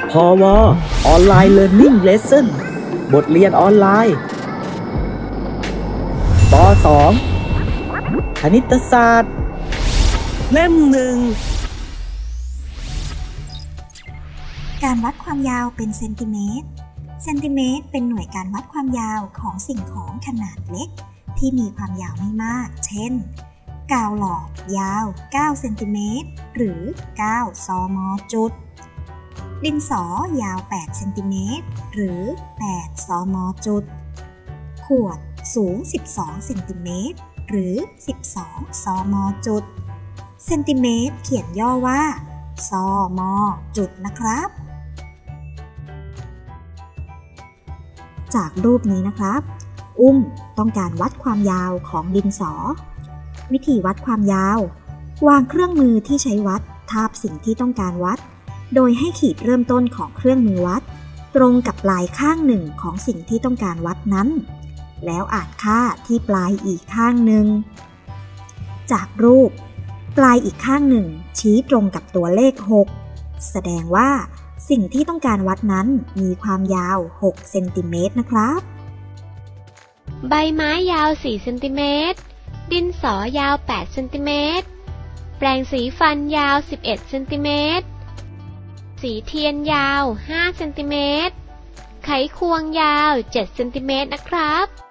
พวออนไลน์ Learning Lesson บทเรียนออนไลน์ป.2 คณิตศาสตร์เล่ม 1 การวัดความยาวเป็นเซนติเมตรเซนติเมตรเป็นหน่วยการวัดความยาวของสิ่งของขนาดเล็กที่มีความยาวไม่มากเช่นกาวหลอดยาว9เซนติเมตรหรือ9 ซม.จุดดินสอยาว8เซนติเมตรหรือ8 ซม.จุดขวดสูง12เซนติเมตรหรือ12 ซม.จุดเซนติเมตรเขียนย่อว่าซม.จุดนะครับจากรูปนี้นะครับต้องการวัดความยาวของดินสอวิธีวัดความยาววางเครื่องมือที่ใช้วัดทาบสิ่งที่ต้องการวัดโดยให้ขีดเริ่มต้นของเครื่องมือวัดตรงกับปลายข้างหนึ่งของสิ่งที่ต้องการวัดนั้นแล้วอ่านค่าที่ปลายอีกข้างหนึ่งจากรูปปลายอีกข้างหนึ่งชี้ตรงกับตัวเลข6แสดงว่าสิ่งที่ต้องการวัดนั้นมีความยาว6เซนติเมตรนะครับใบไม้ยาว4เซนติเมตรดินสอยาว8เซนติเมตรแปรงสีฟันยาว11เซนติเมตรสีเทียนยาว5เซนติเมตรไขควงยาว7เซนติเมตรนะครับ